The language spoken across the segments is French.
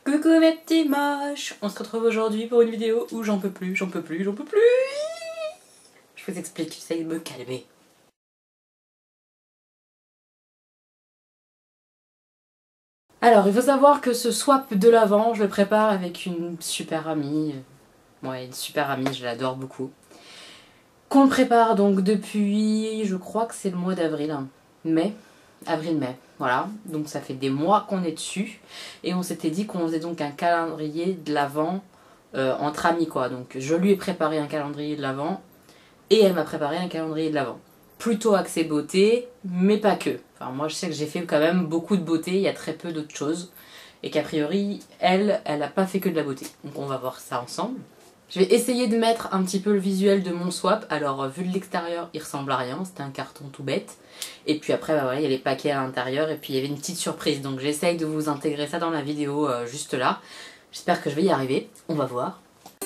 Coucou mes petits moches. On se retrouve aujourd'hui pour une vidéo où j'en peux plus. Je vous explique, j'essaye de me calmer. Alors, il faut savoir que ce swap de l'Avent, je le prépare avec une super amie. Ouais, une super amie, je l'adore beaucoup. Qu'on le prépare donc depuis, je crois que c'est le mois d'avril. Mai. Avril-mai, voilà. Donc ça fait des mois qu'on est dessus. Et on s'était dit qu'on faisait donc un calendrier de l'Avent entre amis, quoi. Donc je lui ai préparé un calendrier de l'Avent et elle m'a préparé un calendrier de l'Avent. Plutôt axé beauté, mais pas que. Enfin, moi je sais que j'ai fait quand même beaucoup de beauté, il y a très peu d'autres choses. Et qu'a priori, elle a pas fait que de la beauté. Donc on va voir ça ensemble. Je vais essayer de mettre un petit peu le visuel de mon swap. Alors vu de l'extérieur, il ressemble à rien, c'était un carton tout bête. Et puis après, bah voilà, il y a les paquets à l'intérieur et puis il y avait une petite surprise. Donc j'essaye de vous intégrer ça dans la vidéo juste là. J'espère que je vais y arriver, on va voir.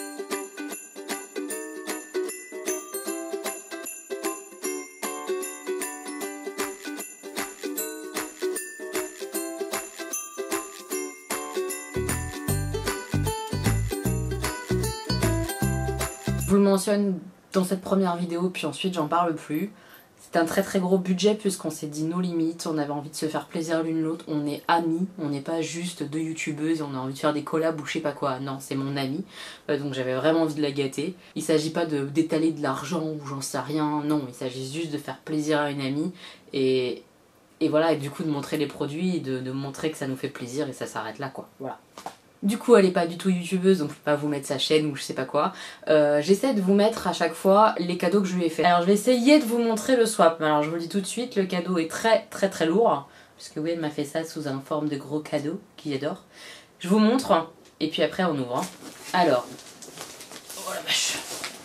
Je vous le mentionne dans cette première vidéo, puis ensuite j'en parle plus. C'est un très gros budget puisqu'on s'est dit nos limites, on avait envie de se faire plaisir l'une l'autre, on est amis, on n'est pas juste deux youtubeuses, on a envie de faire des collabs ou je sais pas quoi, non c'est mon amie, donc j'avais vraiment envie de la gâter. Il s'agit pas d'étaler de l'argent ou j'en sais rien, non, il s'agit juste de faire plaisir à une amie et voilà, et du coup de montrer les produits, de montrer que ça nous fait plaisir et ça s'arrête là quoi, voilà. Du coup, elle est pas du tout youtubeuse, donc je peux pas vous mettre sa chaîne ou je sais pas quoi. J'essaie de vous mettre à chaque fois les cadeaux que je lui ai fait. Alors je vais essayer de vous montrer le swap. Alors je vous le dis tout de suite, le cadeau est très lourd. Parce que oui, elle m'a fait ça sous une forme de gros cadeau, qu'il adore. Je vous montre, et puis après on ouvre. Alors, oh la vache.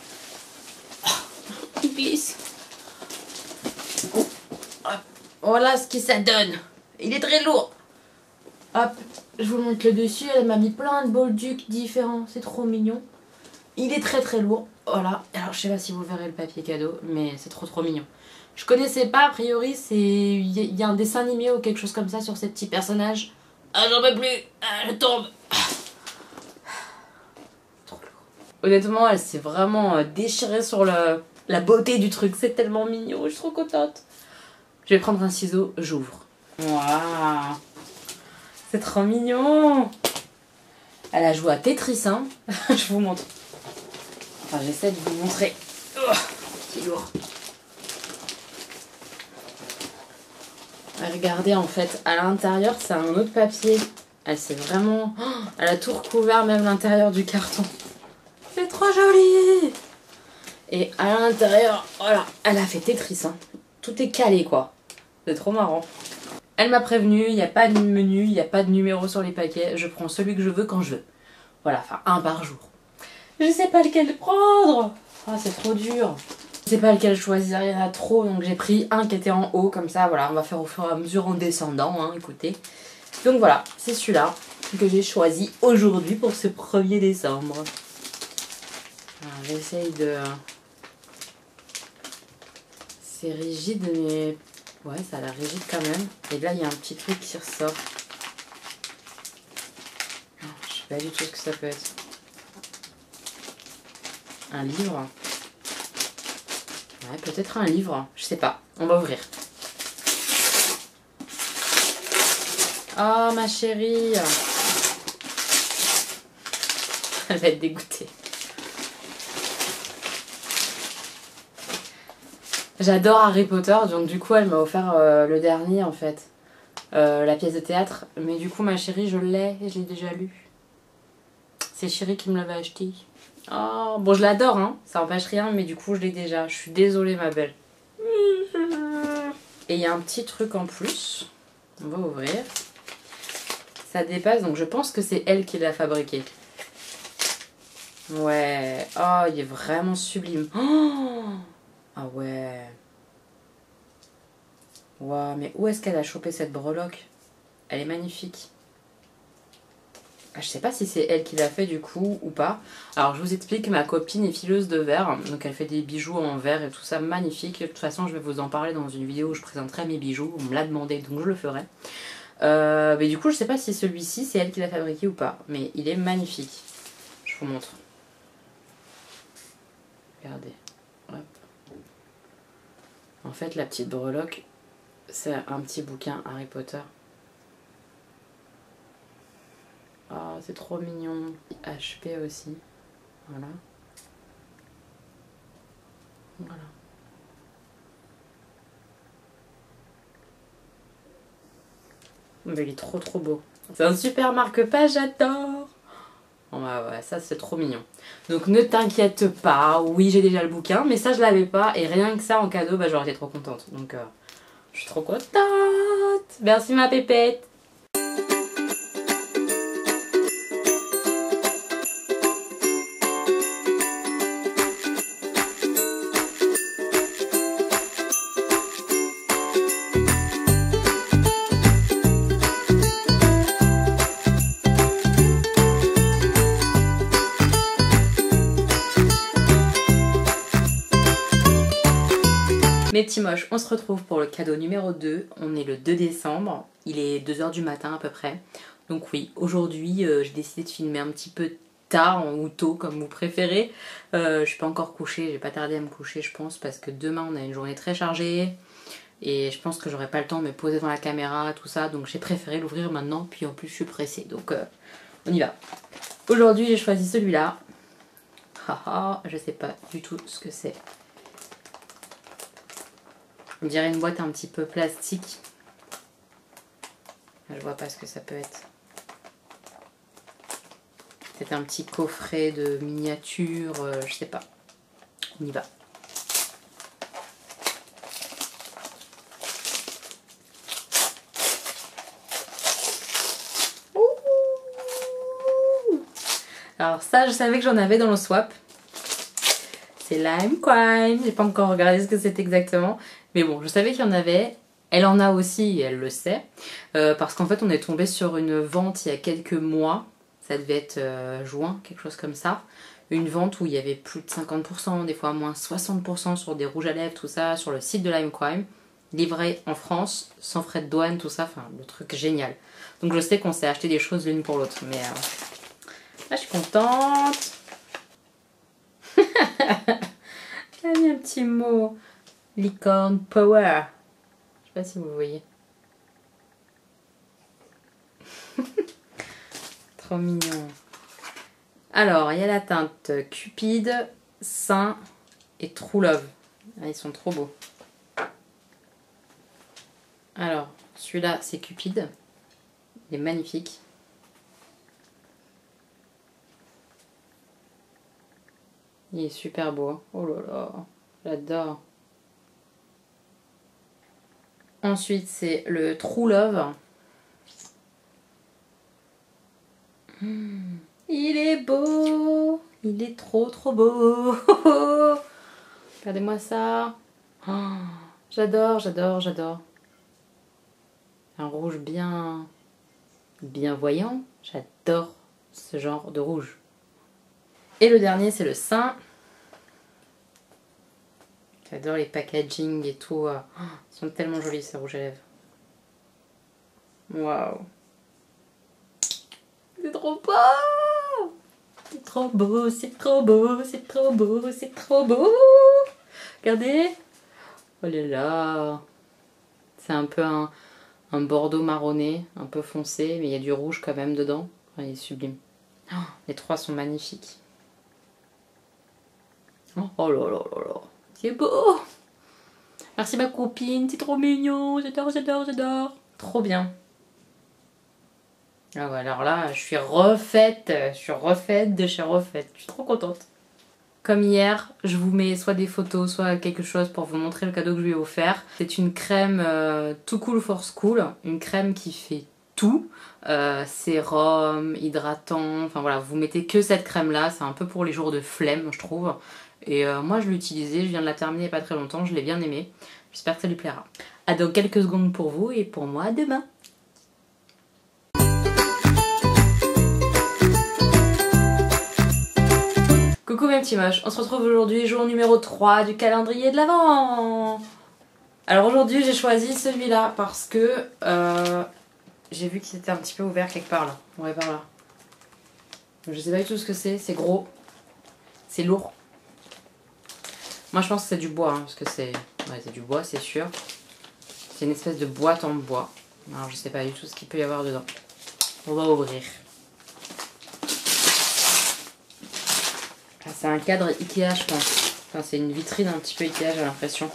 Oh, il glisse. Voilà ce que ça donne. Il est très lourd. Hop, je vous montre le dessus, elle m'a mis plein de bolducs différents, c'est trop mignon. Il est très lourd, voilà. Alors je sais pas si vous verrez le papier cadeau, mais c'est trop mignon. Je connaissais pas, a priori, il y a un dessin animé ou quelque chose comme ça sur ces petits personnages. Ah j'en peux plus, ah, je tombe. Trop lourd. Honnêtement, elle s'est vraiment déchirée sur la beauté du truc, c'est tellement mignon, je suis trop contente. Je vais prendre un ciseau, j'ouvre. Waouh. C'est trop mignon. Elle a joué à Tetris, hein. Je vous montre. Enfin, j'essaie de vous montrer. Oh, c'est lourd. Regardez, en fait, à l'intérieur, c'est un autre papier. Elle s'est vraiment... Oh, elle a tout recouvert, même l'intérieur du carton. C'est trop joli. Et à l'intérieur, voilà, elle a fait Tetris, hein. Tout est calé, quoi. C'est trop marrant. Elle m'a prévenu, il n'y a pas de menu, il n'y a pas de numéro sur les paquets, je prends celui que je veux quand je veux. Voilà, enfin un par jour. Je sais pas lequel prendre. Oh, c'est trop dur. Je sais pas lequel choisir, il y en a trop, donc j'ai pris un qui était en haut, comme ça, voilà, on va faire au fur et à mesure en descendant, hein, écoutez. Donc voilà, c'est celui-là que j'ai choisi aujourd'hui pour ce 1er décembre. J'essaye de... C'est rigide, mais... Ouais, ça a l'air rigide quand même. Et là, il y a un petit truc qui ressort. Je sais pas du tout ce que ça peut être. Un livre. Ouais, peut-être un livre. Je sais pas. On va ouvrir. Oh, ma chérie. Elle va être dégoûtée. J'adore Harry Potter, donc du coup elle m'a offert le dernier en fait, la pièce de théâtre. Mais du coup ma chérie je l'ai déjà lu. C'est Chérie qui me l'avait acheté. Oh, bon je l'adore hein, ça empêche rien mais du coup je l'ai déjà. Je suis désolée ma belle. Et il y a un petit truc en plus, on va ouvrir. Ça dépasse donc je pense que c'est elle qui l'a fabriqué. Ouais, oh il est vraiment sublime. Oh, ah ouais. Waouh, mais où est-ce qu'elle a chopé cette breloque? Elle est magnifique. Ah, je sais pas si c'est elle qui l'a fait du coup ou pas. Alors je vous explique, ma copine est fileuse de verre. Donc elle fait des bijoux en verre et tout ça, magnifique. De toute façon je vais vous en parler dans une vidéo où je présenterai mes bijoux. On me l'a demandé donc je le ferai. Mais du coup je sais pas si celui-ci c'est elle qui l'a fabriqué ou pas. Mais il est magnifique. Je vous montre. Regardez. Hop. En fait la petite breloque c'est un petit bouquin Harry Potter. Oh c'est trop mignon. HP aussi. Voilà. Voilà. Mais il est trop beau. C'est un super marque-page, j'adore. Oh, ouais, ça c'est trop mignon. Donc ne t'inquiète pas, oui j'ai déjà le bouquin, mais ça je l'avais pas et rien que ça en cadeau, bah, j'aurais été trop contente. Donc je suis trop contente. Merci ma pépette. Mes petits moches, on se retrouve pour le cadeau numéro 2. On est le 2 décembre. Il est 2 h du matin à peu près. Donc oui, aujourd'hui j'ai décidé de filmer un petit peu tard ou tôt comme vous préférez. Je suis pas encore couchée, j'ai pas tardé à me coucher je pense parce que demain on a une journée très chargée. Et je pense que j'aurai pas le temps de me poser devant la caméra, tout ça. Donc j'ai préféré l'ouvrir maintenant, puis en plus je suis pressée. Donc on y va. Aujourd'hui j'ai choisi celui-là. Haha, je sais pas du tout ce que c'est. On dirait une boîte un petit peu plastique. Je vois pas ce que ça peut être. Peut-être un petit coffret de miniatures, je sais pas. On y va. Alors ça, je savais que j'en avais dans le swap. C'est Lime Crime. J'ai pas encore regardé ce que c'est exactement. Mais bon, je savais qu'il y en avait. Elle en a aussi et elle le sait. Parce qu'en fait, on est tombé sur une vente il y a quelques mois. Ça devait être juin, quelque chose comme ça. Une vente où il y avait plus de 50%, des fois moins 60% sur des rouges à lèvres, tout ça, sur le site de Lime Crime. Livré en France, sans frais de douane, tout ça. Enfin, le truc génial. Donc je sais qu'on s'est acheté des choses l'une pour l'autre. Mais là, je suis contente. Elle a mis un petit mot. Licorne Power. Je sais pas si vous voyez. Trop mignon. Alors, il y a la teinte Cupid, Saint et True Love. Ah, ils sont trop beaux. Alors, celui-là, c'est Cupid. Il est magnifique. Il est super beau. Oh là là, j'adore. Ensuite, c'est le True Love. Il est beau. Il est trop beau. Regardez-moi ça. Oh, j'adore, j'adore, j'adore. Un rouge bien voyant. J'adore ce genre de rouge. Et le dernier, c'est le Saint. J'adore les packaging et tout. Ils sont tellement jolis ces rouges à lèvres. Waouh. C'est trop beau. C'est trop beau, c'est trop beau, c'est trop beau, c'est trop beau. Regardez. Oh là là. C'est un peu un bordeaux marronné, un peu foncé, mais il y a du rouge quand même dedans. Enfin, il est sublime. Oh, les trois sont magnifiques. Oh là là là là. C'est beau. Merci ma copine, c'est trop mignon. J'adore, j'adore, j'adore. Trop bien. Ah ouais, alors là, je suis refaite de chez refaite. Je suis trop contente. Comme hier, je vous mets soit des photos, soit quelque chose pour vous montrer le cadeau que je lui ai offert. C'est une crème Too Cool for School, une crème qui fait tout. Sérum, hydratant, enfin voilà, vous mettez que cette crème là, c'est un peu pour les jours de flemme je trouve. Et moi je l'ai utilisée, je viens de la terminer il n'y a pas très longtemps, je l'ai bien aimée. J'espère que ça lui plaira. À dans quelques secondes pour vous et pour moi à demain. Coucou mes petits moches, on se retrouve aujourd'hui, jour numéro 3 du calendrier de l'Avent. Alors aujourd'hui j'ai choisi celui-là parce que j'ai vu qu'il était un petit peu ouvert quelque part là. Ouais, par là. Donc, je sais pas du tout ce que c'est gros. C'est lourd. Moi je pense que c'est du bois, hein, parce que c'est... Ouais, c'est du bois, c'est sûr. C'est une espèce de boîte en bois. Alors je sais pas du tout ce qu'il peut y avoir dedans. On va ouvrir. Ah, c'est un cadre Ikea, je pense. Enfin, c'est une vitrine un petit peu Ikea, j'ai l'impression.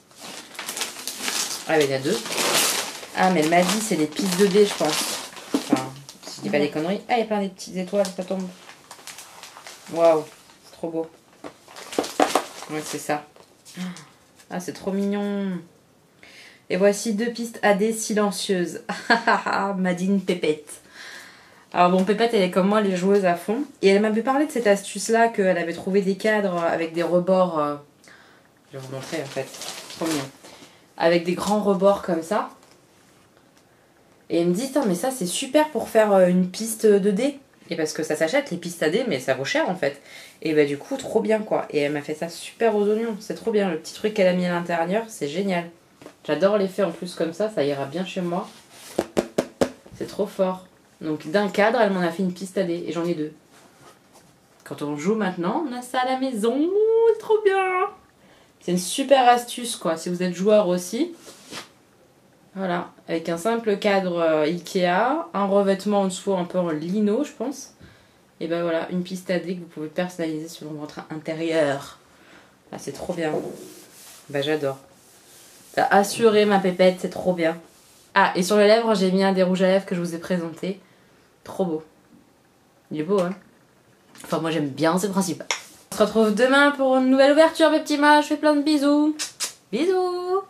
Ah, mais il y a deux. Ah, mais elle m'a dit c'est des pistes de dés, je pense. Enfin, si je dis pas des conneries. Ah, il y a plein de petites étoiles, ça tombe. Waouh, c'est trop beau. Ouais, c'est ça. Ah, c'est trop mignon. Et voici 2 pistes AD silencieuses. Madine Pépette. Alors bon, Pépette, elle est comme moi, les joueuses à fond. Et elle m'avait parlé de cette astuce-là, qu'elle avait trouvé des cadres avec des rebords... Je vais vous montrer en fait. Trop mignon. Avec des grands rebords comme ça. Et elle me dit, mais ça c'est super pour faire une piste de dés. Et parce que ça s'achète les pistes à dés, mais ça vaut cher en fait. Et bah du coup, trop bien quoi. Et elle m'a fait ça super aux oignons. C'est trop bien. Le petit truc qu'elle a mis à l'intérieur, c'est génial. J'adore l'effet en plus comme ça ira bien chez moi. C'est trop fort. Donc d'un cadre, elle m'en a fait une piste à dés. Et j'en ai 2. Quand on joue maintenant, on a ça à la maison. Trop bien. C'est une super astuce quoi. Si vous êtes joueur aussi. Voilà. Avec un simple cadre Ikea. Un revêtement en dessous un peu en lino je pense. Et ben voilà. Une piste à dés que vous pouvez personnaliser selon votre intérieur. Ah, c'est trop bien. Bah j'adore. T'as assuré ma pépette. C'est trop bien. Ah, et sur les lèvres, j'ai mis un des rouges à lèvres que je vous ai présenté. Trop beau. Il est beau, hein? Enfin, moi, j'aime bien, c'est le principal. On se retrouve demain pour une nouvelle ouverture, mes petits mains. Je fais plein de bisous. Bisous!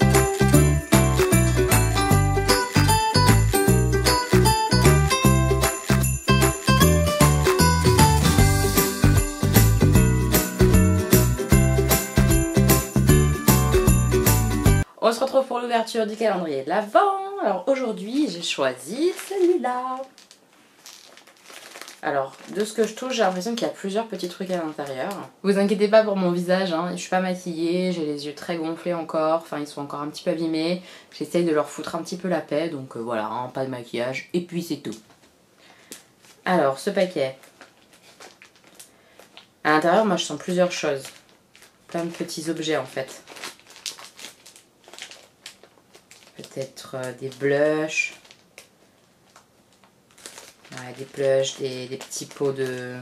On se retrouve pour l'ouverture du calendrier de l'Avent. Alors aujourd'hui, j'ai choisi celui-là. Alors, de ce que je touche, j'ai l'impression qu'il y a plusieurs petits trucs à l'intérieur. Vous inquiétez pas pour mon visage, hein. Je suis pas maquillée, j'ai les yeux très gonflés encore. Enfin, ils sont encore un petit peu abîmés. J'essaye de leur foutre un petit peu la paix, donc voilà, hein, pas de maquillage. Et puis c'est tout. Alors, ce paquet. À l'intérieur, moi je sens plusieurs choses. Plein de petits objets en fait. Peut-être des blushs. Ouais, des blushs, des petits pots de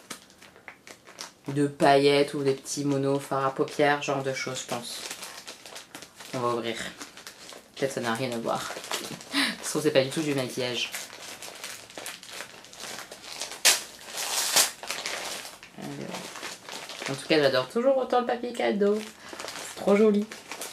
paillettes ou des petits monos fards à paupières, genre de choses, je pense. On va ouvrir. Peut-être ça n'a rien à voir. De toute façon, c'est pas du tout du maquillage. En tout cas, j'adore toujours autant le papier cadeau. C'est trop joli.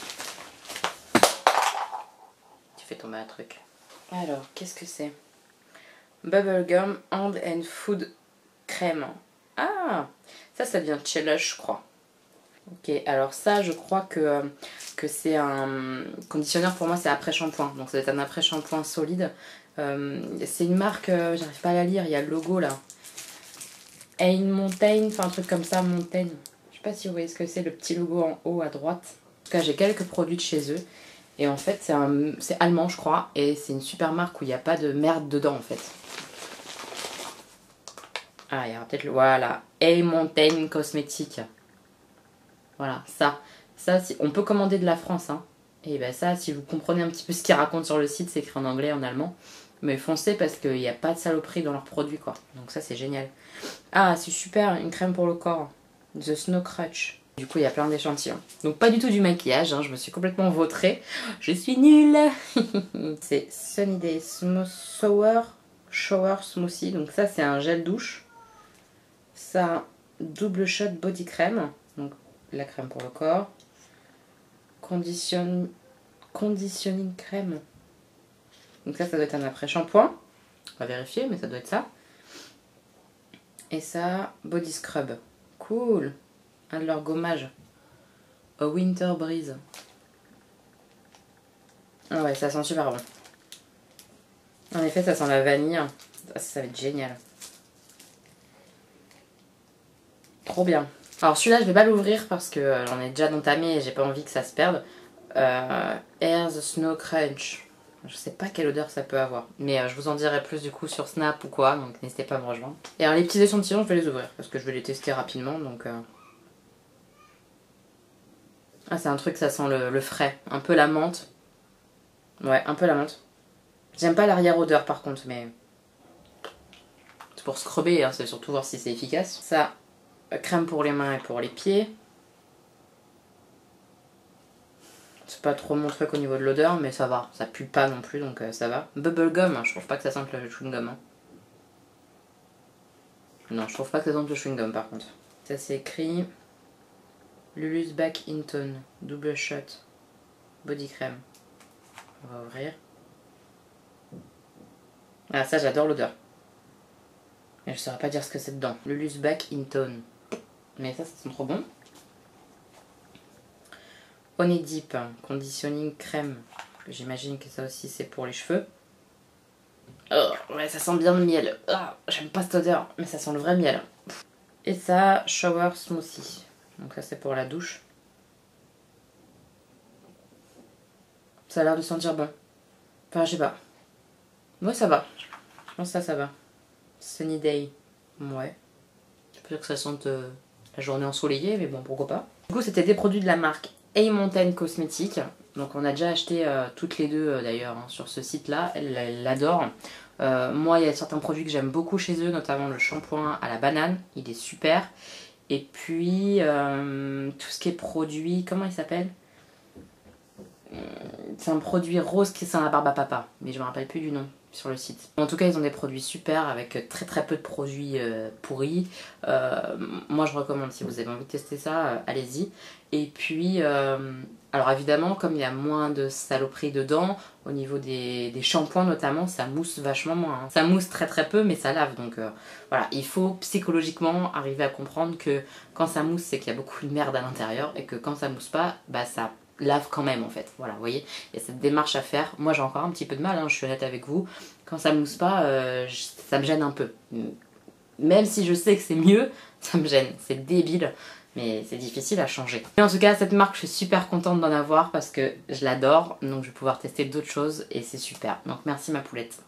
Tu fais tomber un truc. Alors, qu'est-ce que c'est? Bubblegum Hand and Food Crème. Ah, ça vient de chez Lush, je crois. Ok, alors ça, je crois que c'est un conditionneur, pour moi, c'est après-shampoing. Donc ça doit être un après-shampoing solide. C'est une marque, j'arrive pas à la lire, il y a le logo là. Ain Mountain, enfin un truc comme ça, Mountain. Je sais pas si vous voyez ce que c'est, le petit logo en haut à droite. En tout cas, j'ai quelques produits de chez eux. Et en fait, c'est allemand, je crois. Et c'est une super marque où il n'y a pas de merde dedans, en fait. Ah, il y aura peut-être le... Voilà. A Mountain Cosmétique. Voilà, ça. Ça, on peut commander de la France, hein. Et ben ça, si vous comprenez un petit peu ce qu'ils racontent sur le site, c'est écrit en anglais et en allemand. Mais foncez parce qu'il n'y a pas de saloperie dans leurs produits, quoi. Donc ça, c'est génial. Ah, c'est super, une crème pour le corps. The Snow Crutch. Du coup, il y a plein d'échantillons. Donc pas du tout du maquillage, hein, je me suis complètement vautrée. Je suis nulle. C'est Sunny Day Shower Smoothie. Donc ça, c'est un gel douche. Ça, double shot body crème. Donc la crème pour le corps. Conditioning crème. Donc ça doit être un après-shampoing. On va vérifier, mais ça doit être ça. Et ça, body scrub. Cool. Un de leurs gommages. A Winter Breeze. Ah ouais, ça sent super bon. En effet, ça sent la vanille. Ça va être génial. Trop bien. Alors celui-là, je vais pas l'ouvrir parce que j'en ai déjà entamé et j'ai pas envie que ça se perde. Air the Snow Crunch. Je sais pas quelle odeur ça peut avoir. Mais je vous en dirai plus du coup sur Snap ou quoi, donc n'hésitez pas à me rejoindre. Et alors les petits échantillons, je vais les ouvrir parce que je vais les tester rapidement, donc... Ah, c'est un truc, ça sent le frais. Un peu la menthe. Ouais, un peu la menthe. J'aime pas l'arrière-odeur par contre, mais... C'est pour scrubber, hein, c'est surtout voir si c'est efficace. Ça, crème pour les mains et pour les pieds. C'est pas trop mon truc au niveau de l'odeur, mais ça va. Ça pue pas non plus, donc ça va. Bubblegum, hein, je trouve pas que ça sente le chewing-gum. Hein. Non, je trouve pas que ça sente le chewing-gum par contre. Ça c'est écrit... Lulu's Back in Tone, double shot, body crème. On va ouvrir. Ah, ça j'adore l'odeur. Mais je saurais pas dire ce que c'est dedans. Lulu's Back in Tone. Mais ça sent trop bon. Honey Deep, conditioning crème. J'imagine que ça aussi c'est pour les cheveux. Oh, ouais, ça sent bien le miel. Oh, j'aime pas cette odeur, mais ça sent le vrai miel. Et ça, Shower Smoothie. Donc ça c'est pour la douche. Ça a l'air de sentir bon. Enfin, je sais pas. Ouais, ça va. Je pense que ça va. Sunny Day. Ouais. Je peux dire que ça sente la journée ensoleillée, mais bon, pourquoi pas. Du coup, c'était des produits de la marque A-Mountain Cosmetics. Donc on a déjà acheté toutes les deux d'ailleurs hein, sur ce site-là. Elle l'adore. Moi, il y a certains produits que j'aime beaucoup chez eux, notamment le shampoing à la banane. Il est super. Et puis, tout ce qui est produit... Comment il s'appelle ? C'est un produit rose qui sent la barbe à papa. Mais je me rappelle plus du nom sur le site. En tout cas, ils ont des produits super avec très peu de produits pourris. Moi, je recommande si vous avez envie de tester ça, allez-y. Et puis, alors évidemment, comme il y a moins de saloperies dedans, au niveau des shampoings notamment, ça mousse vachement moins. Hein. Ça mousse très peu, mais ça lave. Donc voilà, il faut psychologiquement arriver à comprendre que quand ça mousse, c'est qu'il y a beaucoup de merde à l'intérieur. Et que quand ça mousse pas, bah ça lave quand même en fait. Voilà, vous voyez, il y a cette démarche à faire. Moi j'ai encore un petit peu de mal, hein, je suis honnête avec vous. Quand ça mousse pas, ça me gêne un peu. Même si je sais que c'est mieux, ça me gêne. C'est débile, mais c'est difficile à changer. Mais en tout cas, cette marque, je suis super contente d'en avoir parce que je l'adore. Donc je vais pouvoir tester d'autres choses et c'est super. Donc merci ma poulette.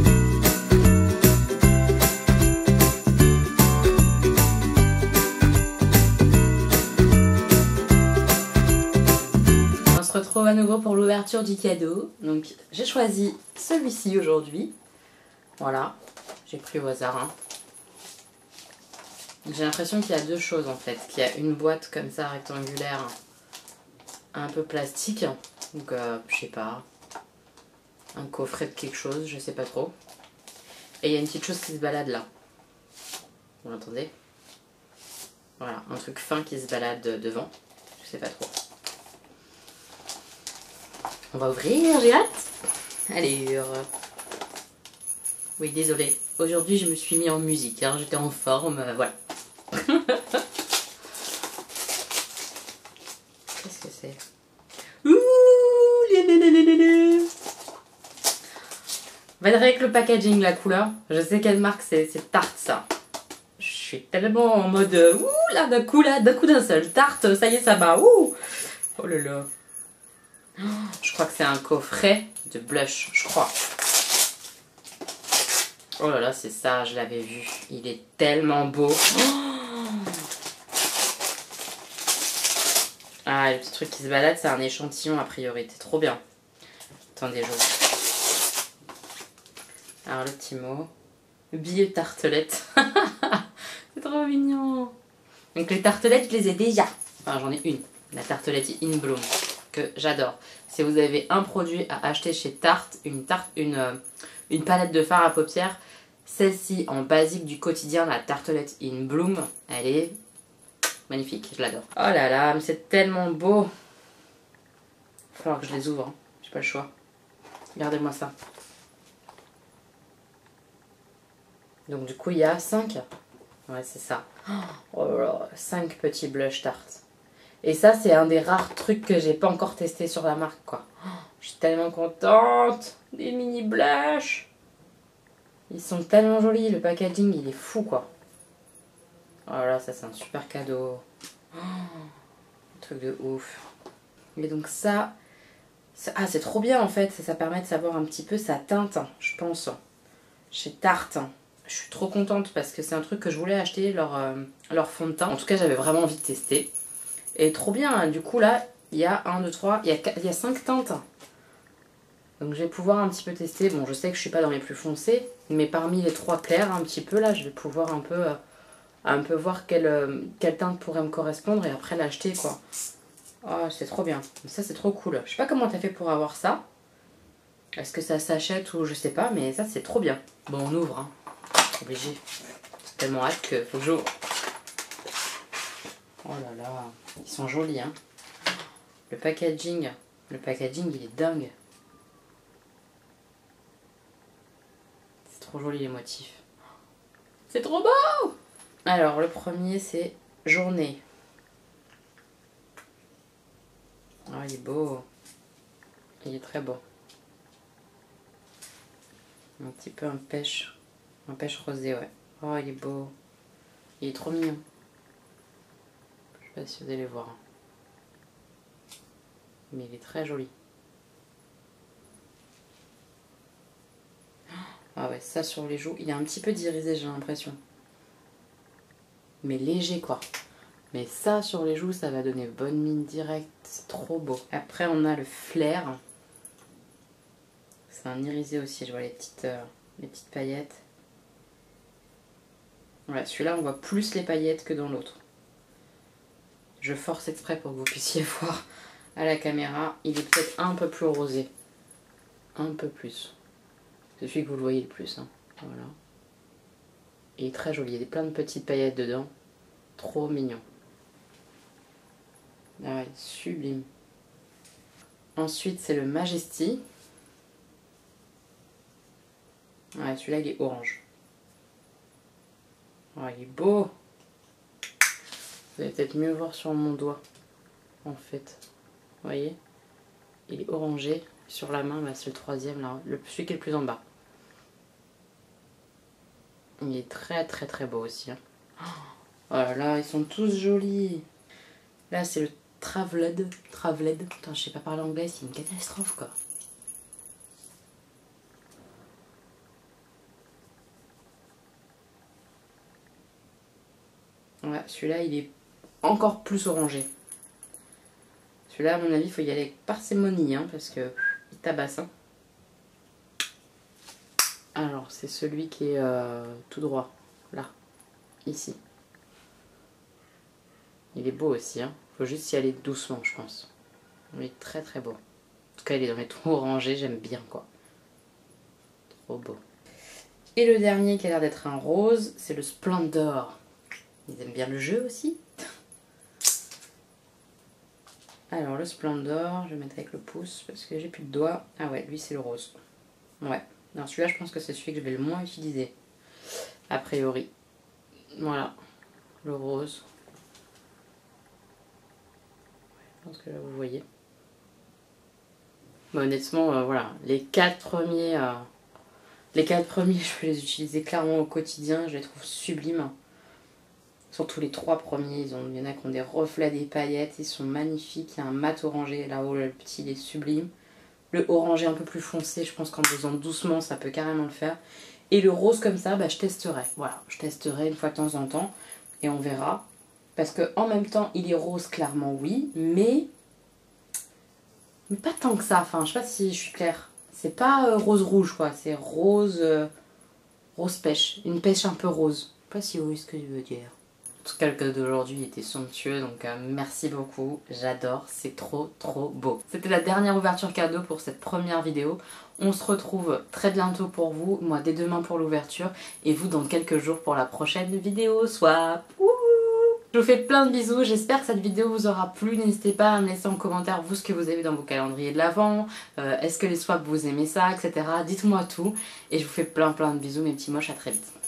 On se retrouve à nouveau pour l'ouverture du cadeau. Donc j'ai choisi celui-ci aujourd'hui. Voilà, j'ai pris au hasard. Hein. J'ai l'impression qu'il y a deux choses en fait. Qu'il y a une boîte comme ça rectangulaire, un peu plastique. Donc je sais pas, un coffret de quelque chose, je sais pas trop. Et il y a une petite chose qui se balade là. Vous l'entendez? Voilà, un truc fin qui se balade devant. Je sais pas trop. On va ouvrir, j'ai hâte. Allez, oui, désolé. Aujourd'hui, je me suis mis en musique. Hein. J'étais en forme, voilà. Qu'est-ce que c'est? Ouh, on va dire avec le packaging, la couleur. Je sais quelle marque c'est Tarte, ça. Je suis tellement en mode... ouh, là, d'un coup, d'un seul. Tarte, ça y est, ça va. Ouh. Oh là là. Je crois que c'est un coffret de blush, je crois. Oh là là, c'est ça, je l'avais vu. Il est tellement beau. Ah, le petit truc qui se balade, c'est un échantillon a priori. C'est trop bien. Attendez, je... Alors, le petit mot. Billet tartelette. C'est trop mignon. Donc, les tartelettes, je les ai déjà. Enfin, j'en ai une. La tartelette In Bloom. Que j'adore. Si vous avez un produit à acheter chez Tarte, une palette de fard à paupières, celle-ci en basique du quotidien, la tartelette In Bloom, elle est magnifique, je l'adore. Oh là là, mais c'est tellement beau. Il va falloir que je les ouvre, hein. J'ai pas le choix. Regardez-moi ça. Donc du coup il y a 5. Ouais, c'est ça. Oh là là, 5 petits blush Tarte. Et ça, c'est un des rares trucs que j'ai pas encore testé sur la marque, quoi. Oh, je suis tellement contente. Des mini blush. Ils sont tellement jolis. Le packaging, il est fou, quoi. Oh là là, ça, c'est un super cadeau. Oh, un truc de ouf. Et donc ça, Ah, c'est trop bien en fait, ça permet de savoir un petit peu sa teinte, je pense, chez Tarte. Je suis trop contente parce que c'est un truc que je voulais acheter, leur fond de teint. En tout cas, j'avais vraiment envie de tester. Et trop bien, hein. Du coup là, il y a 1, 2, 3, il y a 5 teintes. Donc je vais pouvoir un petit peu tester. Bon, je sais que je suis pas dans les plus foncés, mais parmi les 3 clairs, un petit peu là, je vais pouvoir un peu voir quelle teinte pourrait me correspondre et après l'acheter quoi. Oh, c'est trop bien. Ça, c'est trop cool. Je sais pas comment t'as fait pour avoir ça. Est-ce que ça s'achète ou je sais pas, mais ça, c'est trop bien. Bon, on ouvre, hein. Obligé. C'est tellement hâte que faut que j'ouvre. Oh là là, ils sont jolis, hein. Le packaging, il est dingue. C'est trop joli les motifs. C'est trop beau! Alors, le premier, c'est Journée. Ah, il est beau. Il est très beau. Un petit peu un pêche rosé, ouais. Oh, il est beau. Il est trop mignon. Je sais pas si vous allez voir. Mais il est très joli. Ah ouais, ça sur les joues. Il est un petit peu d'irisé, j'ai l'impression. Mais léger, quoi. Mais ça sur les joues, ça va donner bonne mine directe. C'est trop beau. Après, on a le flair. C'est un irisé aussi. Je vois les petites paillettes. Ouais, celui-là, on voit plus les paillettes que dans l'autre. Je force exprès pour que vous puissiez voir à la caméra. Il est peut-être un peu plus rosé. Un peu plus. C'est celui que vous le voyez le plus. Hein. Voilà. Il est très joli. Il y a plein de petites paillettes dedans. Trop mignon. Ah, il est sublime. Ensuite, c'est le Majesty. Ouais, celui-là, il est orange. Oh, il est beau. Vous allez peut-être mieux voir sur mon doigt, en fait. Vous voyez? Il est orangé. Sur la main, bah, c'est le troisième, là. Celui qui est le plus en bas. Il est très, très, très beau aussi. Hein. Oh là là, ils sont tous jolis. Là, c'est le Traveled. Putain, je sais pas parler anglais, c'est une catastrophe, quoi. Ouais, celui-là, il est encore plus orangé. Celui-là, à mon avis, il faut y aller avec parcimonie, hein, parce que il tabasse. Hein. Alors, c'est celui qui est tout droit, là, ici. Il est beau aussi, hein. Faut juste y aller doucement, je pense. Il est très très beau. En tout cas, il est dans les tons orangés, j'aime bien, quoi. Trop beau. Et le dernier qui a l'air d'être un rose, c'est le Splendor. Ils aiment bien le jeu aussi. Alors, le Splendor, je vais mettre avec le pouce parce que j'ai plus de doigts. Ah ouais, lui, c'est le rose. Ouais. Alors, celui-là, je pense que c'est celui que je vais le moins utiliser. A priori. Voilà. Le rose. Je pense que là, vous voyez. Mais honnêtement, voilà. Les quatre premiers, je peux les utiliser clairement au quotidien. Je les trouve sublimes. Surtout les 3 premiers, il y en a qui ont des reflets, des paillettes, ils sont magnifiques. Il y a un mat orangé, là-haut le petit il est sublime. Le orangé un peu plus foncé, je pense qu'en faisant doucement ça peut carrément le faire. Et le rose comme ça, bah, je testerai. Voilà, je testerai une fois de temps en temps et on verra. Parce que en même temps il est rose clairement oui, mais pas tant que ça. Enfin, je sais pas si je suis claire. C'est pas rose rouge quoi, c'est rose pêche, une pêche un peu rose. Je sais pas si vous voyez ce que je veux dire. En tout cas, le cadeau d'aujourd'hui était somptueux, donc merci beaucoup, j'adore, c'est trop trop beau. C'était la dernière ouverture cadeau pour cette première vidéo. On se retrouve très bientôt pour vous, moi dès demain pour l'ouverture, et vous dans quelques jours pour la prochaine vidéo swap. Je vous fais plein de bisous, j'espère que cette vidéo vous aura plu, n'hésitez pas à me laisser en commentaire vous ce que vous avez dans vos calendriers de l'Avent, est-ce que les swaps vous aimez ça, etc. Dites-moi tout, et je vous fais plein de bisous mes petits moches, à très vite.